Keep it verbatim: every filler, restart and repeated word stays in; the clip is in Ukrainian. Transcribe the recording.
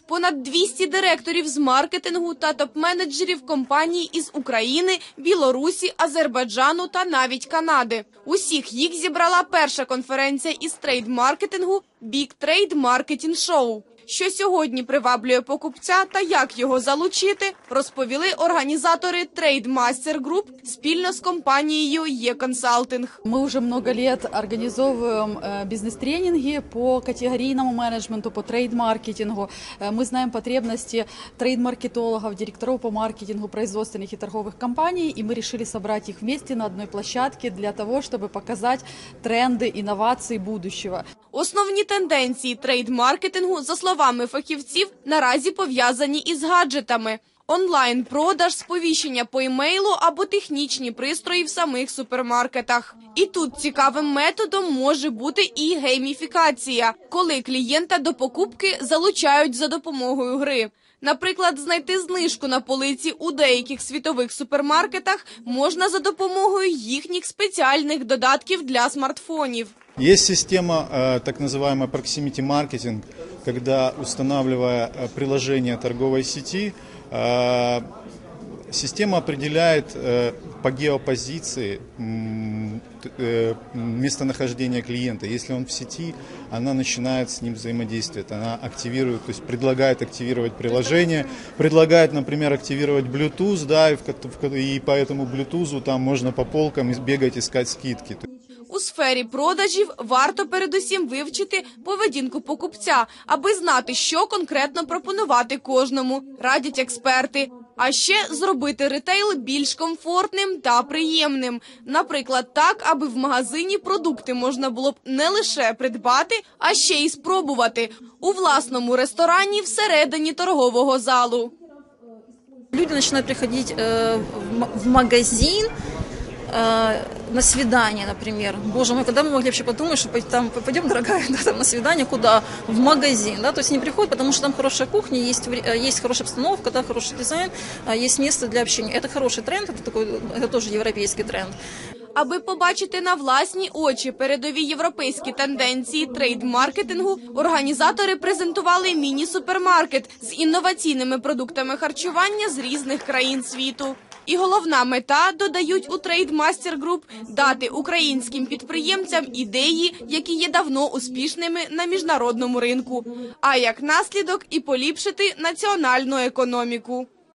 Понад двісті директорів з маркетингу та топ-менеджерів компаній із України, Білорусі, Азербайджану та навіть Канади. Усіх їх зібрала перша конференція із трейд-маркетингу Big Trade Marketing Show. Що сьогодні приваблює покупця та як його залучити, розповіли організатори Trade Master Group спільно з компанією E-Consulting. Мы уже много лет организовываем бизнес-тренинги по категорийному менеджменту, по трейд-маркетингу. Мы знаем потребности трейд-маркетологов, директоров по маркетингу производственных и торговых компаний, и мы решили собрать их вместе на одной площадке для того, чтобы показать тренды, инновации будущего. Основні тенденції трейд-маркетингу, за словами фахівців, наразі пов'язані із гаджетами. Онлайн-продаж, сповіщення по імейлу або технічні пристрої в самих супермаркетах. І тут цікавим методом може бути і гейміфікація, коли клієнта до покупки залучають за допомогою гри. Наприклад, знайти знижку на полиці у деяких світових супермаркетах можна за допомогою їхніх спеціальних додатків для смартфонів. Есть система, так называемая proximity marketing, когда, устанавливая приложение торговой сети, система определяет по геопозиции местонахождение клиента. Если он в сети, она начинает с ним взаимодействовать, она активирует, то есть предлагает активировать приложение, предлагает, например, активировать Bluetooth, да, и по этому Bluetooth там можно по полкам бегать, искать скидки. У сфері продажів варто передусім вивчити поведінку покупця, аби знати, що конкретно пропонувати кожному, радять експерти. А ще зробити ретейл більш комфортним та приємним. Наприклад, так, аби в магазині продукти можна було б не лише придбати, а ще й спробувати у власному ресторані всередині торгового залу. Люди починають приходити в магазин, на свидание, например. Боже мой, когда мы могли вообще подумать, что там пойдем, дорогая, да, там, на свидание, куда? В магазин, да, то есть они приходят, потому что там хорошая кухня, есть, есть хорошая обстановка, да, хороший дизайн, есть место для общения. Это хороший тренд, это, такой, это тоже европейский тренд. Аби побачити на власні очі передові європейські тенденції трейд-маркетингу, організатори презентували міні-супермаркет з інноваційними продуктами харчування з різних країн світу. І головна мета, додають у Trade Master Group, дати українським підприємцям ідеї, які є давно успішними на міжнародному ринку, а як наслідок і поліпшити національну економіку.